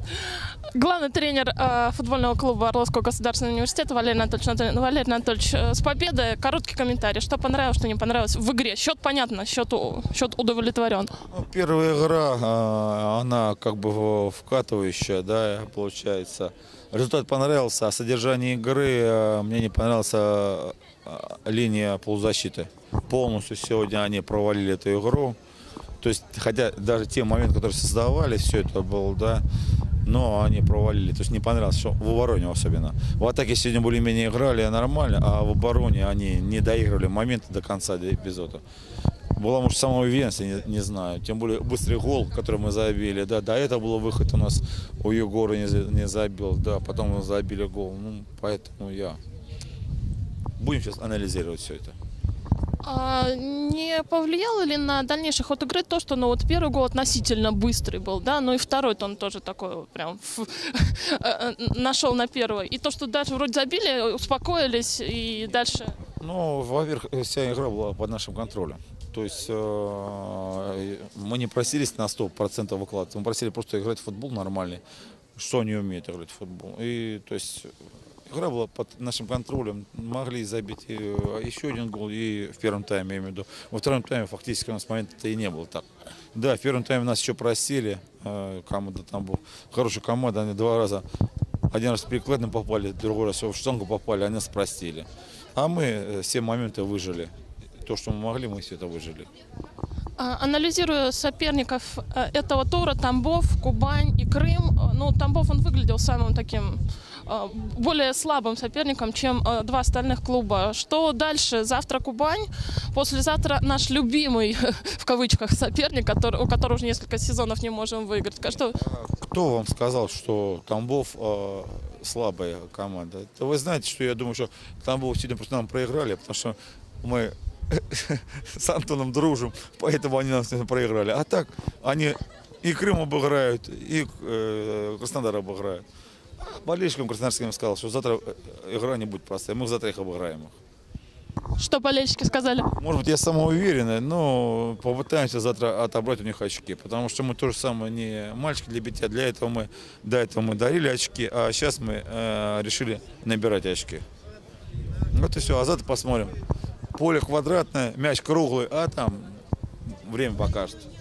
Главный тренер футбольного клуба Орловского государственного университета Валерий Анатольевич, с победой. Короткий комментарий. Что понравилось, что не понравилось в игре? Счет понятно, счет удовлетворен. Ну, первая игра, она как бы вкатывающая, да, получается. Результат понравился, а содержание игры мне не понравилась линия полузащиты. Полностью сегодня они провалили эту игру. То есть, хотя даже те моменты, которые создавали, все это было, да, но они провалили. То есть не понравилось, что в обороне особенно. В атаке сегодня более-менее играли нормально, а в обороне они не доигрывали моменты до конца эпизода. Была, может, самоуверенность, не знаю. Тем более быстрый гол, который мы забили. Да, до этого был выход у нас, у Егора не забил, да, потом мы забили гол. Ну, поэтому будем сейчас анализировать все это. Не повлияло ли на дальнейший ход игры то, что вот первый гол относительно быстрый был, да, ну и второй-то он тоже такой прям нашел на первый. И то, что дальше вроде забили, успокоились и дальше... Ну, во-первых, вся игра была под нашим контролем. То есть мы не просились на 100% выкладываться, мы просили просто играть в футбол нормальный, что они умеют играть в футбол. И то есть игра была под нашим контролем, могли забить еще один гол и в первом тайме, я имею в виду. Во втором тайме фактически у нас момента-то и не было так. Да, в первом тайме нас еще просили, команда там была хорошая команда, они два раза, один раз перекладно попали, другой раз в штангу попали, они нас простили. А мы все моменты выжили. То, что мы могли, мы все это выжили. Анализируя соперников этого тура, Тамбов, Кубань и Крым, ну, Тамбов он выглядел самым таким более слабым соперником, чем два остальных клуба. Что дальше? Завтра Кубань, послезавтра наш любимый, в кавычках, соперник, у которого уже несколько сезонов не можем выиграть. Кто вам сказал, что Тамбов слабая команда? Это вы знаете, что я думаю, что Тамбов сегодня просто нам проиграли, потому что мы с Антоном дружим, поэтому они нас проиграли. А так, они и Крым обыграют, и Краснодар обыграют. Болельщикам краснодарским сказал, что завтра игра не будет простая, мы завтра их обыграем. Что болельщики сказали? Может быть, я самоуверенный, но попытаемся завтра отобрать у них очки, потому что мы то же самое не мальчики для битья, до этого мы дарили очки, а сейчас мы решили набирать очки. Вот и все, а завтра посмотрим. Поле квадратное, мяч круглый, а там время покажет.